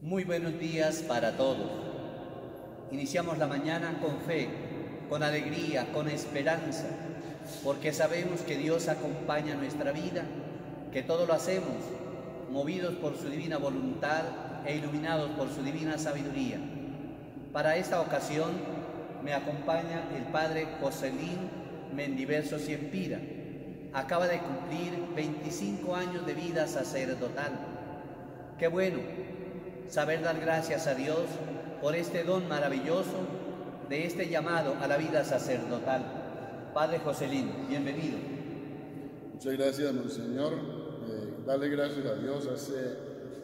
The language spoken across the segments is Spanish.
Muy buenos días para todos. Iniciamos la mañana con fe, con alegría, con esperanza, porque sabemos que Dios acompaña nuestra vida, que todo lo hacemos movidos por su divina voluntad e iluminados por su divina sabiduría. Para esta ocasión me acompaña el Padre Joselín Mendiverso Siempira. Acaba de cumplir 25 años de vida sacerdotal. Qué bueno saber dar gracias a Dios por este don maravilloso de este llamado a la vida sacerdotal. Padre Joselín, bienvenido. Muchas gracias, Monseñor. Darle gracias a Dios. Hace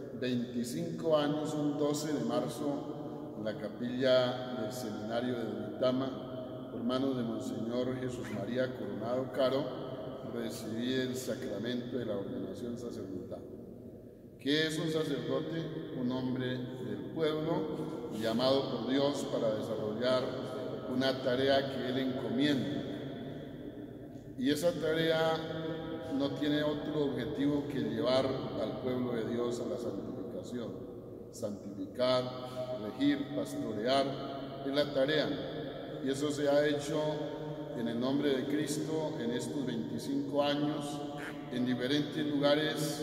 25 años, un 12 de marzo, en la capilla del seminario de Duitama, por manos de Monseñor Jesús María Coronado Caro, recibí el sacramento de la ordenación sacerdotal. ¿Qué es un sacerdote? Un hombre del pueblo llamado por Dios para desarrollar una tarea que Él encomienda. Y esa tarea no tiene otro objetivo que llevar al pueblo de Dios a la santificación. Santificar, elegir, pastorear, es la tarea. Y eso se ha hecho en el nombre de Cristo en estos 25 años, en diferentes lugares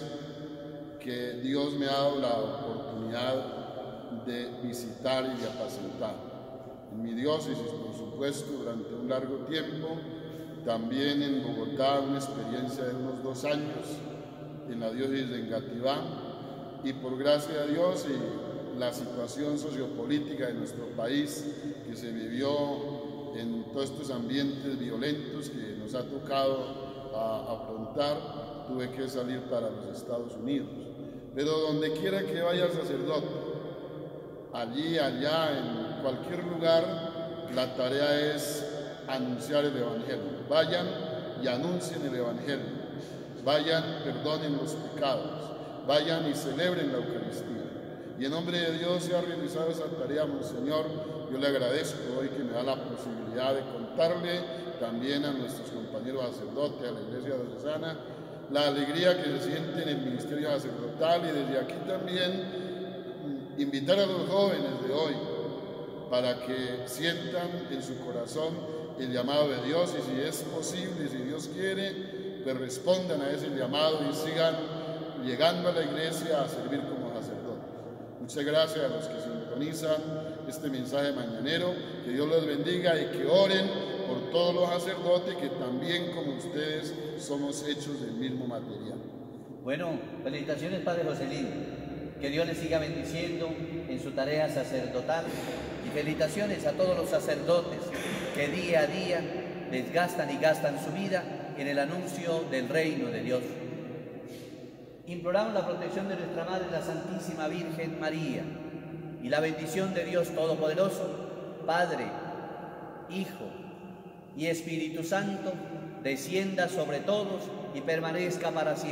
que Dios me ha dado la oportunidad de visitar y de apacentar. En mi diócesis, por supuesto, durante un largo tiempo, también en Bogotá, una experiencia de unos 2 años, en la diócesis de Engativá, y por gracia de Dios y la situación sociopolítica de nuestro país que se vivió en todos estos ambientes violentos que nos ha tocado afrontar, tuve que salir para los Estados Unidos. Pero donde quiera que vaya el sacerdote, allí, allá, en cualquier lugar, la tarea es anunciar el Evangelio. Vayan y anuncien el Evangelio. Vayan, perdonen los pecados. Vayan y celebren la Eucaristía. Y en nombre de Dios se ha realizado esa tarea, Monseñor. Yo le agradezco hoy que me da la posibilidad de contarle también a nuestros compañeros sacerdotes, a la Iglesia diocesana, la alegría que se siente en el ministerio sacerdotal, y desde aquí también invitar a los jóvenes de hoy para que sientan en su corazón el llamado de Dios, y si es posible, si Dios quiere, pues respondan a ese llamado y sigan llegando a la iglesia a servir como sacerdotes. Muchas gracias a los que sintonizan este mensaje mañanero, que Dios los bendiga y que oren por todos los sacerdotes que también como ustedes somos hechos del mismo material. Bueno, felicitaciones, Padre Joselín. Que Dios les siga bendiciendo en su tarea sacerdotal, y felicitaciones a todos los sacerdotes que día a día desgastan y gastan su vida en el anuncio del reino de Dios. Imploramos la protección de nuestra Madre, la Santísima Virgen María, y la bendición de Dios Todopoderoso, Padre, Hijo y Espíritu Santo, descienda sobre todos y permanezca para siempre.